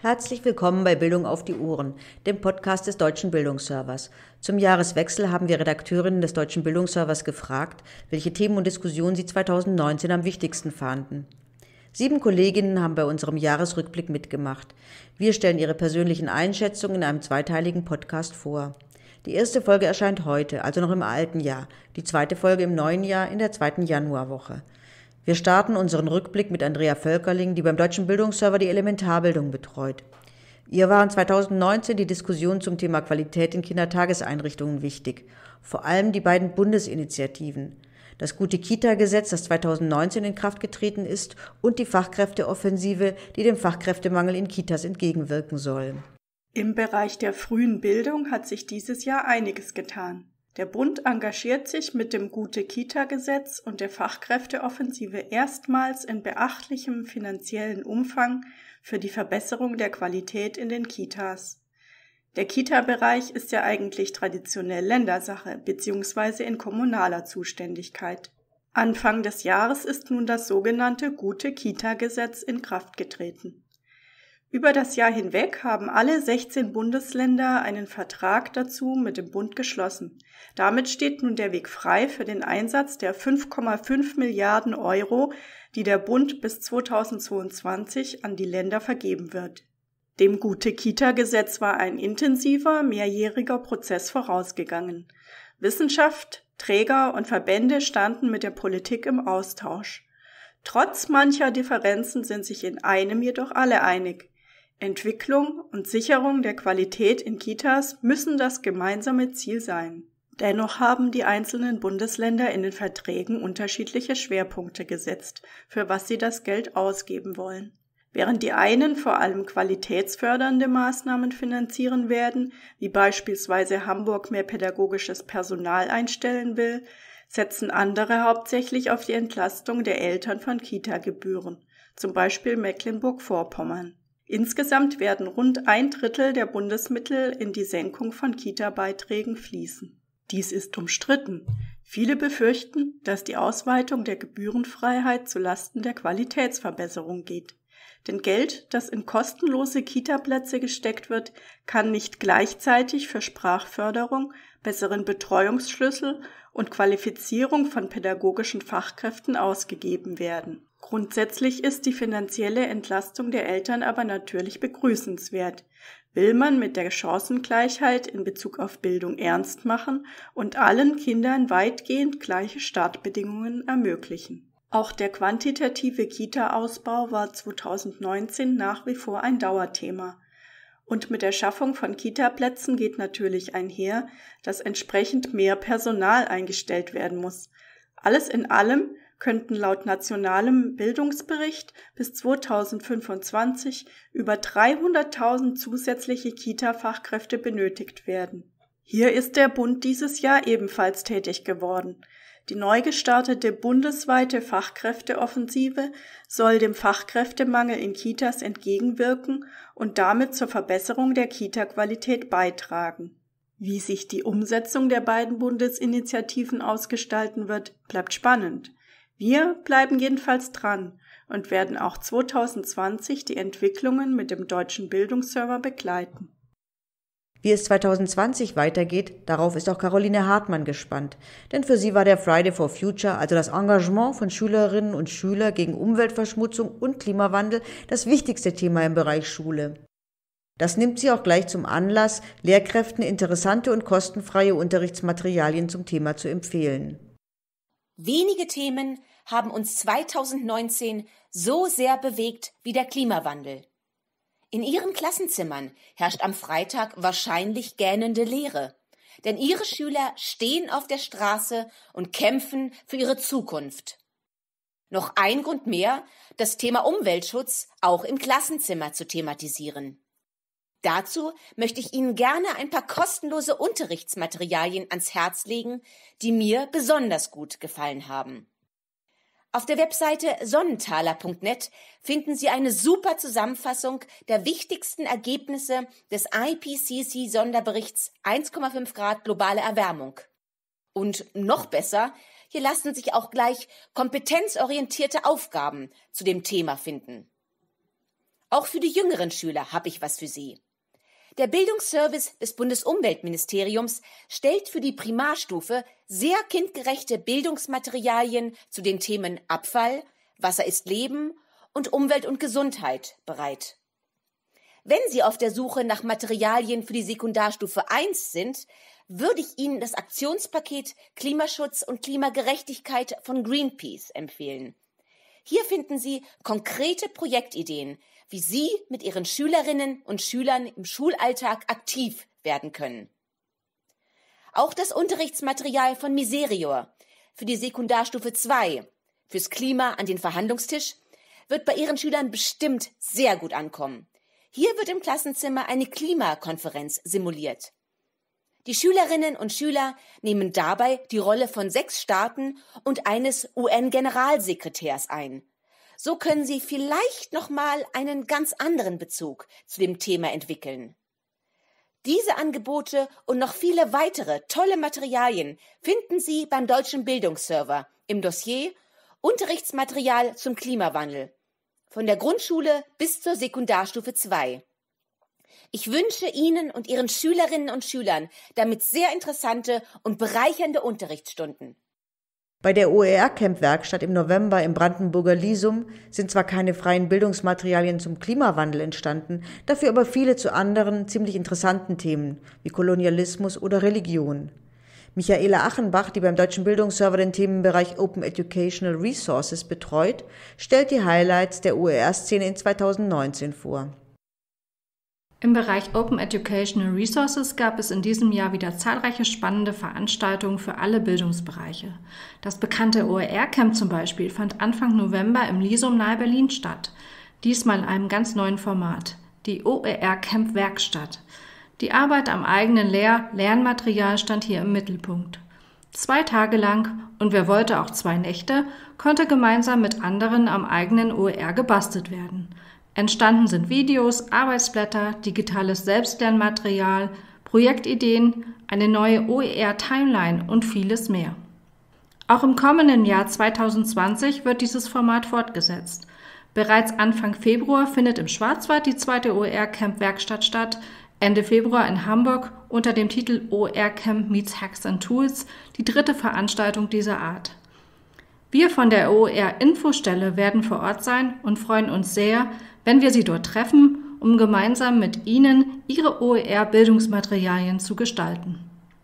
Herzlich willkommen bei Bildung auf die Ohren, dem Podcast des Deutschen Bildungsservers. Zum Jahreswechsel haben wir Redakteurinnen des Deutschen Bildungsservers gefragt, welche Themen und Diskussionen sie 2019 am wichtigsten fanden. 7 Kolleginnen haben bei unserem Jahresrückblick mitgemacht. Wir stellen ihre persönlichen Einschätzungen in einem zweiteiligen Podcast vor. Die erste Folge erscheint heute, also noch im alten Jahr, die zweite Folge im neuen Jahr in der 2. Januarwoche. Wir starten unseren Rückblick mit Andrea Völkerling, die beim Deutschen Bildungsserver die Elementarbildung betreut. Ihr waren 2019 die Diskussionen zum Thema Qualität in Kindertageseinrichtungen wichtig, vor allem die beiden Bundesinitiativen. Das Gute-Kita-Gesetz, das 2019 in Kraft getreten ist, und die Fachkräfteoffensive, die dem Fachkräftemangel in Kitas entgegenwirken soll. Im Bereich der frühen Bildung hat sich dieses Jahr einiges getan. Der Bund engagiert sich mit dem Gute-Kita-Gesetz und der Fachkräfteoffensive erstmals in beachtlichem finanziellen Umfang für die Verbesserung der Qualität in den Kitas. Der Kita-Bereich ist ja eigentlich traditionell Ländersache bzw. in kommunaler Zuständigkeit. Anfang des Jahres ist nun das sogenannte Gute-Kita-Gesetz in Kraft getreten. Über das Jahr hinweg haben alle 16 Bundesländer einen Vertrag dazu mit dem Bund geschlossen. Damit steht nun der Weg frei für den Einsatz der 5,5 Milliarden Euro, die der Bund bis 2022 an die Länder vergeben wird. Dem Gute-Kita-Gesetz war ein intensiver, mehrjähriger Prozess vorausgegangen. Wissenschaft, Träger und Verbände standen mit der Politik im Austausch. Trotz mancher Differenzen sind sich in einem jedoch alle einig: Entwicklung und Sicherung der Qualität in Kitas müssen das gemeinsame Ziel sein. Dennoch haben die einzelnen Bundesländer in den Verträgen unterschiedliche Schwerpunkte gesetzt, für was sie das Geld ausgeben wollen. Während die einen vor allem qualitätsfördernde Maßnahmen finanzieren werden, wie beispielsweise Hamburg mehr pädagogisches Personal einstellen will, setzen andere hauptsächlich auf die Entlastung der Eltern von Kita-Gebühren, zum Beispiel Mecklenburg-Vorpommern. Insgesamt werden rund 1/3 der Bundesmittel in die Senkung von Kita-Beiträgen fließen. Dies ist umstritten. Viele befürchten, dass die Ausweitung der Gebührenfreiheit zulasten der Qualitätsverbesserung geht. Denn Geld, das in kostenlose Kita-Plätze gesteckt wird, kann nicht gleichzeitig für Sprachförderung, besseren Betreuungsschlüssel und Qualifizierung von pädagogischen Fachkräften ausgegeben werden. Grundsätzlich ist die finanzielle Entlastung der Eltern aber natürlich begrüßenswert. Will man mit der Chancengleichheit in Bezug auf Bildung ernst machen und allen Kindern weitgehend gleiche Startbedingungen ermöglichen. Auch der quantitative Kita-Ausbau war 2019 nach wie vor ein Dauerthema. Und mit der Schaffung von Kita-Plätzen geht natürlich einher, dass entsprechend mehr Personal eingestellt werden muss. Alles in allem könnten laut nationalem Bildungsbericht bis 2025 über 300.000 zusätzliche Kita-Fachkräfte benötigt werden. Hier ist der Bund dieses Jahr ebenfalls tätig geworden. Die neu gestartete bundesweite Fachkräfteoffensive soll dem Fachkräftemangel in Kitas entgegenwirken und damit zur Verbesserung der Kita-Qualität beitragen. Wie sich die Umsetzung der beiden Bundesinitiativen ausgestalten wird, bleibt spannend. Wir bleiben jedenfalls dran und werden auch 2020 die Entwicklungen mit dem Deutschen Bildungsserver begleiten. Wie es 2020 weitergeht, darauf ist auch Caroline Hartmann gespannt. Denn für sie war der Friday for Future, also das Engagement von Schülerinnen und Schülern gegen Umweltverschmutzung und Klimawandel, das wichtigste Thema im Bereich Schule. Das nimmt sie auch gleich zum Anlass, Lehrkräften interessante und kostenfreie Unterrichtsmaterialien zum Thema zu empfehlen. Wenige Themen haben uns 2019 so sehr bewegt wie der Klimawandel. In Ihren Klassenzimmern herrscht am Freitag wahrscheinlich gähnende Leere, denn Ihre Schüler stehen auf der Straße und kämpfen für ihre Zukunft. Noch ein Grund mehr, das Thema Umweltschutz auch im Klassenzimmer zu thematisieren. Dazu möchte ich Ihnen gerne ein paar kostenlose Unterrichtsmaterialien ans Herz legen, die mir besonders gut gefallen haben. Auf der Webseite sonnenthaler.net finden Sie eine super Zusammenfassung der wichtigsten Ergebnisse des IPCC-Sonderberichts 1,5 Grad globale Erwärmung. Und noch besser, hier lassen sich auch gleich kompetenzorientierte Aufgaben zu dem Thema finden. Auch für die jüngeren Schüler habe ich was für Sie. Der Bildungsservice des Bundesumweltministeriums stellt für die Primarstufe sehr kindgerechte Bildungsmaterialien zu den Themen Abfall, Wasser ist Leben und Umwelt und Gesundheit bereit. Wenn Sie auf der Suche nach Materialien für die Sekundarstufe 1 sind, würde ich Ihnen das Aktionspaket Klimaschutz und Klimagerechtigkeit von Greenpeace empfehlen. Hier finden Sie konkrete Projektideen, wie Sie mit Ihren Schülerinnen und Schülern im Schulalltag aktiv werden können. Auch das Unterrichtsmaterial von Miserior für die Sekundarstufe 2, fürs Klima an den Verhandlungstisch, wird bei Ihren Schülern bestimmt sehr gut ankommen. Hier wird im Klassenzimmer eine Klimakonferenz simuliert. Die Schülerinnen und Schüler nehmen dabei die Rolle von 6 Staaten und eines UN-Generalsekretärs ein. So können Sie vielleicht nochmal einen ganz anderen Bezug zu dem Thema entwickeln. Diese Angebote und noch viele weitere tolle Materialien finden Sie beim Deutschen Bildungsserver im Dossier Unterrichtsmaterial zum Klimawandel, von der Grundschule bis zur Sekundarstufe 2. Ich wünsche Ihnen und Ihren Schülerinnen und Schülern damit sehr interessante und bereichernde Unterrichtsstunden. Bei der OER-Camp-Werkstatt im November im Brandenburger Lisum sind zwar keine freien Bildungsmaterialien zum Klimawandel entstanden, dafür aber viele zu anderen ziemlich interessanten Themen wie Kolonialismus oder Religion. Michaela Achenbach, die beim Deutschen Bildungsserver den Themenbereich Open Educational Resources betreut, stellt die Highlights der OER-Szene in 2019 vor. Im Bereich Open Educational Resources gab es in diesem Jahr wieder zahlreiche spannende Veranstaltungen für alle Bildungsbereiche. Das bekannte OER-Camp zum Beispiel fand Anfang November im Lisum nahe Berlin statt. Diesmal in einem ganz neuen Format, die OER-Camp-Werkstatt. Die Arbeit am eigenen Lernmaterial stand hier im Mittelpunkt. 2 Tage lang, und wer wollte auch 2 Nächte, konnte gemeinsam mit anderen am eigenen OER gebastelt werden. Entstanden sind Videos, Arbeitsblätter, digitales Selbstlernmaterial, Projektideen, eine neue OER-Timeline und vieles mehr. Auch im kommenden Jahr 2020 wird dieses Format fortgesetzt. Bereits Anfang Februar findet im Schwarzwald die 2. OER-Camp-Werkstatt statt, Ende Februar in Hamburg unter dem Titel OER-Camp meets Hacks and Tools die 3. Veranstaltung dieser Art. Wir von der OER-Infostelle werden vor Ort sein und freuen uns sehr, wenn wir Sie dort treffen, um gemeinsam mit Ihnen Ihre OER-Bildungsmaterialien zu gestalten.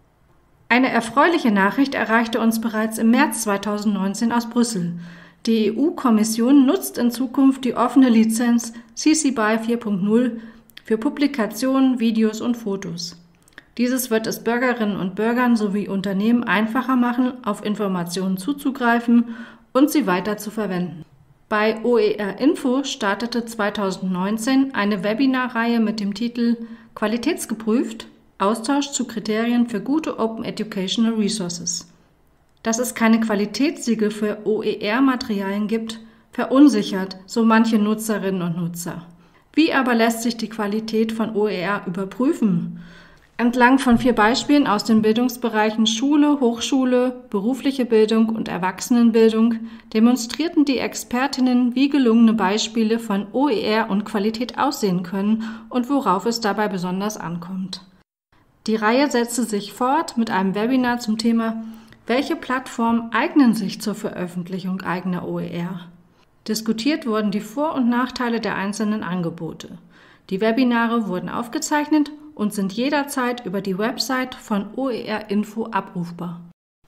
Eine erfreuliche Nachricht erreichte uns bereits im März 2019 aus Brüssel. Die EU-Kommission nutzt in Zukunft die offene Lizenz CC BY 4.0 für Publikationen, Videos und Fotos. Dieses wird es Bürgerinnen und Bürgern sowie Unternehmen einfacher machen, auf Informationen zuzugreifen und sie weiter zu verwenden. Bei OER Info startete 2019 eine Webinarreihe mit dem Titel Qualitätsgeprüft – Austausch zu Kriterien für gute Open Educational Resources. Dass es keine Qualitätssiegel für OER-Materialien gibt, verunsichert so manche Nutzerinnen und Nutzer. Wie aber lässt sich die Qualität von OER überprüfen? Entlang von 4 Beispielen aus den Bildungsbereichen Schule, Hochschule, berufliche Bildung und Erwachsenenbildung demonstrierten die Expertinnen, wie gelungene Beispiele von OER und Qualität aussehen können und worauf es dabei besonders ankommt. Die Reihe setzte sich fort mit einem Webinar zum Thema Welche Plattformen eignen sich zur Veröffentlichung eigener OER? Diskutiert wurden die Vor- und Nachteile der einzelnen Angebote. Die Webinare wurden aufgezeichnet und sind jederzeit über die Website von OER Info abrufbar.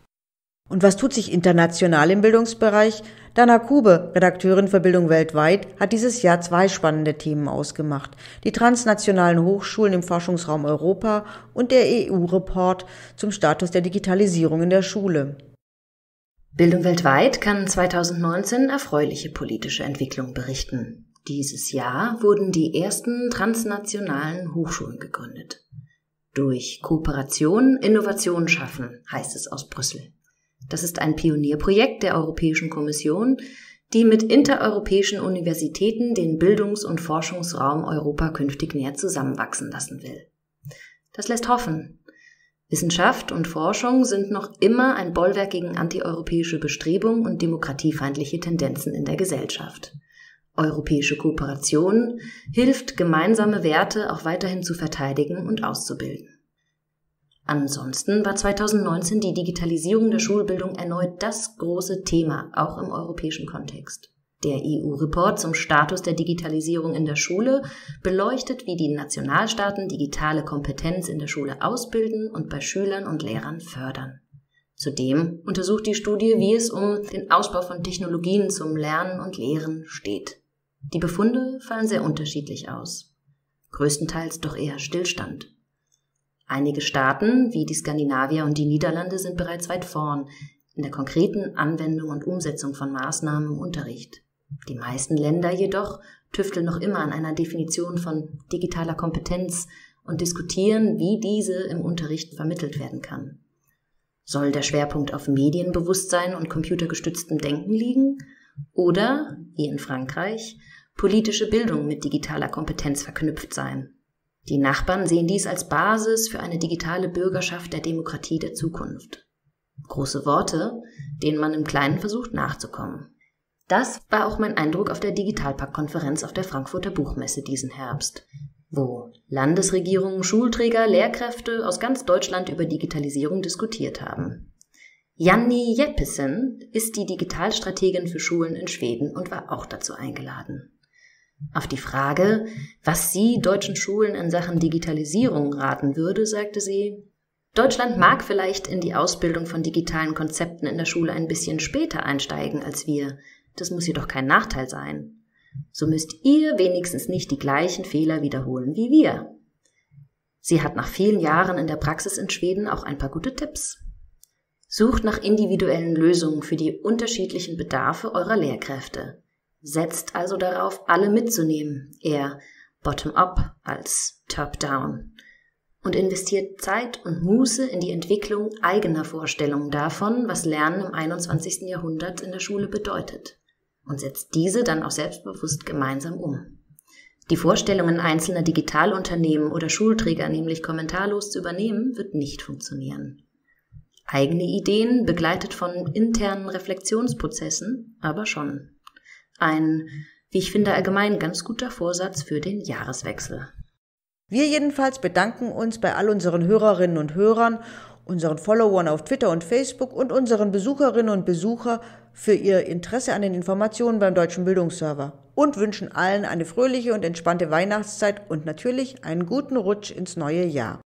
Und was tut sich international im Bildungsbereich? Dana Kube, Redakteurin für Bildung weltweit, hat dieses Jahr 2 spannende Themen ausgemacht. Die transnationalen Hochschulen im Forschungsraum Europa und der EU-Report zum Status der Digitalisierung in der Schule. Bildung weltweit kann 2019 erfreuliche politische Entwicklungen berichten. Dieses Jahr wurden die ersten transnationalen Hochschulen gegründet. Durch Kooperation Innovation schaffen, heißt es aus Brüssel. Das ist ein Pionierprojekt der Europäischen Kommission, die mit intereuropäischen Universitäten den Bildungs- und Forschungsraum Europa künftig näher zusammenwachsen lassen will. Das lässt hoffen. Wissenschaft und Forschung sind noch immer ein Bollwerk gegen antieuropäische Bestrebungen und demokratiefeindliche Tendenzen in der Gesellschaft. Europäische Kooperation hilft, gemeinsame Werte auch weiterhin zu verteidigen und auszubilden. Ansonsten war 2019 die Digitalisierung der Schulbildung erneut das große Thema, auch im europäischen Kontext. Der EU-Report zum Status der Digitalisierung in der Schule beleuchtet, wie die Nationalstaaten digitale Kompetenz in der Schule ausbilden und bei Schülern und Lehrern fördern. Zudem untersucht die Studie, wie es um den Ausbau von Technologien zum Lernen und Lehren steht. Die Befunde fallen sehr unterschiedlich aus. Größtenteils doch eher Stillstand. Einige Staaten, wie die Skandinavier und die Niederlande, sind bereits weit vorn in der konkreten Anwendung und Umsetzung von Maßnahmen im Unterricht. Die meisten Länder jedoch tüfteln noch immer an einer Definition von digitaler Kompetenz und diskutieren, wie diese im Unterricht vermittelt werden kann. Soll der Schwerpunkt auf Medienbewusstsein und computergestütztem Denken liegen? Oder, wie in Frankreich, politische Bildung mit digitaler Kompetenz verknüpft sein? Die Nachbarn sehen dies als Basis für eine digitale Bürgerschaft der Demokratie der Zukunft. Große Worte, denen man im Kleinen versucht nachzukommen. Das war auch mein Eindruck auf der Digitalpakt-Konferenz auf der Frankfurter Buchmesse diesen Herbst, wo Landesregierungen, Schulträger, Lehrkräfte aus ganz Deutschland über Digitalisierung diskutiert haben. Janni Jeppesen ist die Digitalstrategin für Schulen in Schweden und war auch dazu eingeladen. Auf die Frage, was sie deutschen Schulen in Sachen Digitalisierung raten würde, sagte sie: Deutschland mag vielleicht in die Ausbildung von digitalen Konzepten in der Schule ein bisschen später einsteigen als wir. Das muss jedoch kein Nachteil sein. So müsst ihr wenigstens nicht die gleichen Fehler wiederholen wie wir. Sie hat nach vielen Jahren in der Praxis in Schweden auch ein paar gute Tipps. Sucht nach individuellen Lösungen für die unterschiedlichen Bedarfe eurer Lehrkräfte. Setzt also darauf, alle mitzunehmen, eher bottom-up als top-down. Und investiert Zeit und Muße in die Entwicklung eigener Vorstellungen davon, was Lernen im 21. Jahrhundert in der Schule bedeutet. Und setzt diese dann auch selbstbewusst gemeinsam um. Die Vorstellungen einzelner Digitalunternehmen oder Schulträger nämlich kommentarlos zu übernehmen, wird nicht funktionieren. Eigene Ideen, begleitet von internen Reflexionsprozessen, aber schon. Ein, wie ich finde, allgemein ganz guter Vorsatz für den Jahreswechsel. Wir jedenfalls bedanken uns bei all unseren Hörerinnen und Hörern, unseren Followern auf Twitter und Facebook und unseren Besucherinnen und Besuchern für ihr Interesse an den Informationen beim Deutschen Bildungsserver und wünschen allen eine fröhliche und entspannte Weihnachtszeit und natürlich einen guten Rutsch ins neue Jahr.